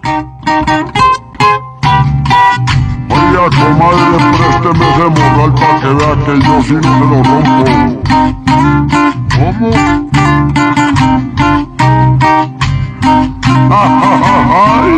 Oiga, comadre, présteme ese morral pa' que vea que yo sí no se lo rompo. ¿Cómo? ¡Ay!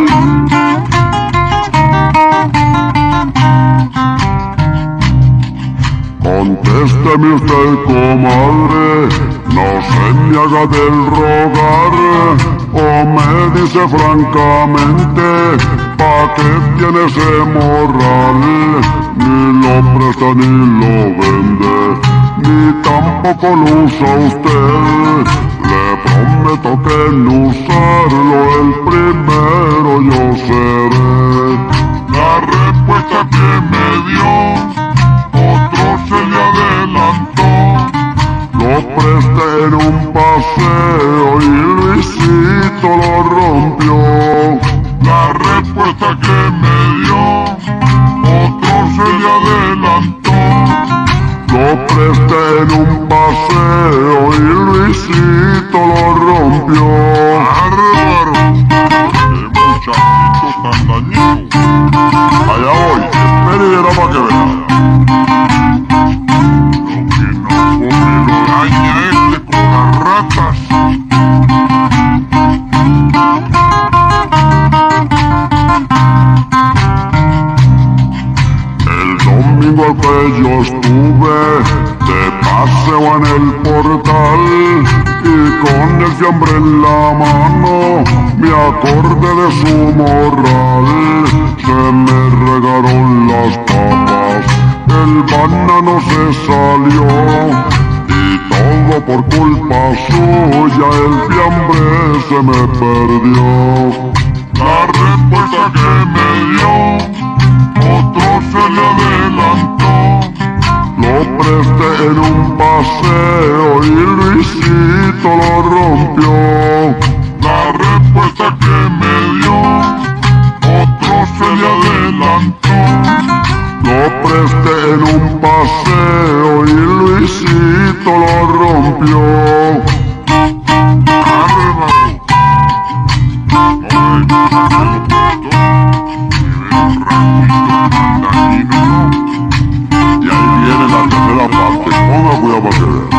Contésteme usted, comadre, no se me haga del rogar, o me dice francamente, ¿pa' qué tiene ese morral? Ni lo presta ni lo vende, ni tampoco lo usa usted. Le prometo que en usarlo el primero yo seré. La respuesta que me dio, otro se le adelantó. Lo presté en un paseo y Luisito lo rompió. La respuesta que me dio, otro se le adelantó. Lo presté en un paseo y Luisito lo rompió. ¡Bárbaro! ¡Qué muchachito tan dañino! Allá voy, espere y verá pa' que vea. Lo que no come lo daña con las ratas. El domingo que yo estuve de paseo en el portal y con el fiambre en la mano me acordé de su morral. Se me regaron las papas, el banano se salió y todo por culpa suya el fiambre se me perdió. La respuesta que me dio, otro se le adelantó. Lo presté en un paseo y Luisito lo rompió. La respuesta que me dio, otro se le adelantó. Lo presté en un paseo y Luisito lo rompió. Y ahí viene la tercera parte, ponga cuidado para que vea.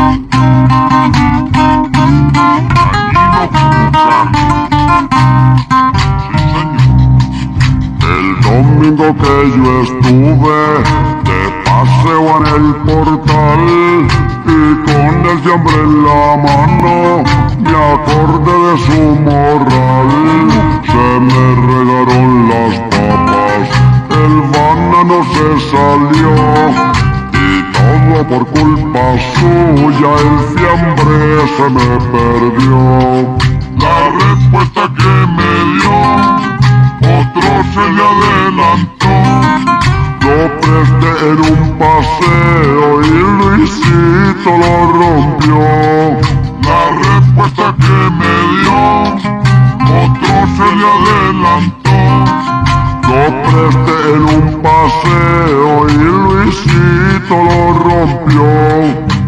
El domingo que yo estuve de paseo en el portal y con el fiambre en la mano me acordé de su morral. Se me regaron las papas, el banano se salió y todo por culpa suya el fiambre se me perdió. La respuesta que me dio, otro se le adelantó. Lo presté en un paseo y Luisito lo rompió. La respuesta que me dio, otro se le adelantó. Lo presté en un paseo y Luisito lo rompió.